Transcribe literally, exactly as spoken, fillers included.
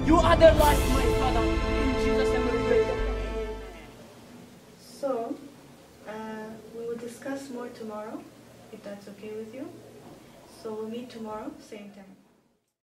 You are their life, my Father. In Jesus' name we pray. So, uh, we will discuss more tomorrow, if that's okay with you. So we'll meet tomorrow, same time.